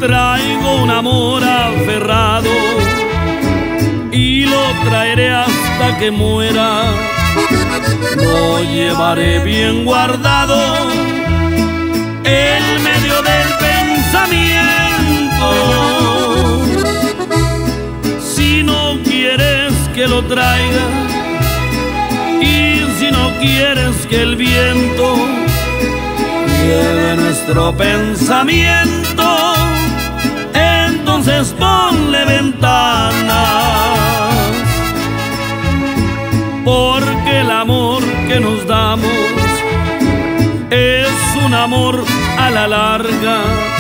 Traigo un amor aferrado y lo traeré hasta que muera. Lo llevaré bien guardado en medio del pensamiento. Si no quieres que lo traiga y si no quieres que el viento lleve nuestro pensamiento, entonces ponle ventanas, porque el amor que nos damos es un amor a la larga,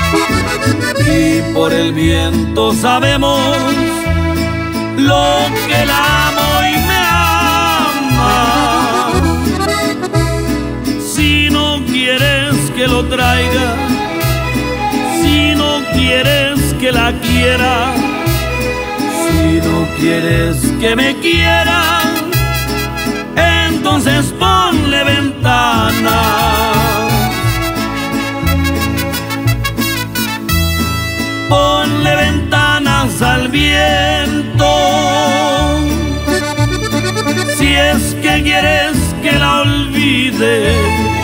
y por el viento sabemos lo que la amo y me ama. Si no quieres que lo traiga, si no quieres que la quiera, si no quieres que me quiera, entonces ponle ventana. Ponle ventanas al viento, si es que quieres que la olvide.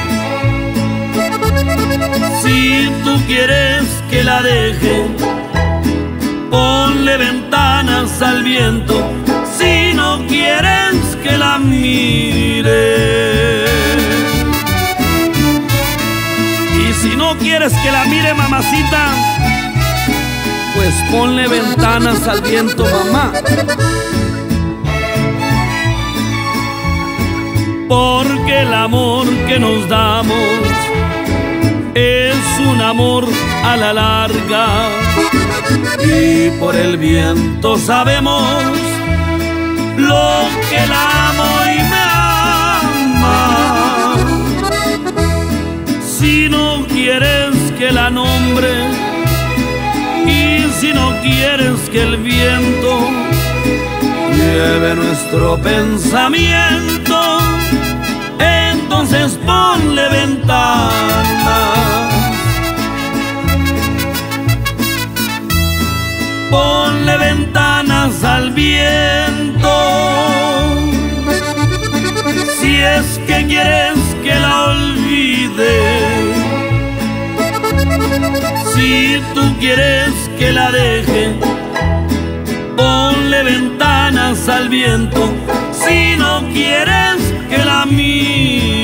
Si tú quieres que la deje, ponle ventanas al viento. Si no quieres que la mire, y si no quieres que la mire, mamacita, pues ponle ventanas al viento, mamá. Porque el amor que nos damos es un amor a la larga, y por el viento sabemos lo que la amo y me ama. Si no quieres que la nombre y si no quieres que el viento lleve nuestro pensamiento, entonces ponle ventanas. Ponle ventanas al viento, si es que quieres que la olvide. Si tú quieres que la deje, ponle ventanas al viento. Si no quieres que la mire,